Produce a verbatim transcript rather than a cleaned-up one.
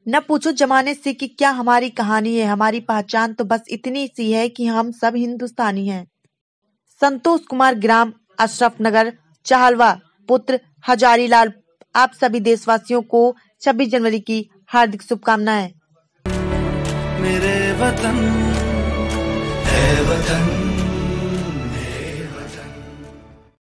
न पूछो जमाने से कि क्या हमारी कहानी है, हमारी पहचान तो बस इतनी सी है कि हम सब हिंदुस्तानी हैं। संतोष कुमार, ग्राम अशरफ नगर, चाहलवा, पुत्र हजारीलाल। आप सभी देशवासियों को छब्बीस जनवरी की हार्दिक शुभकामनाएं। मेरे वतन है वतन।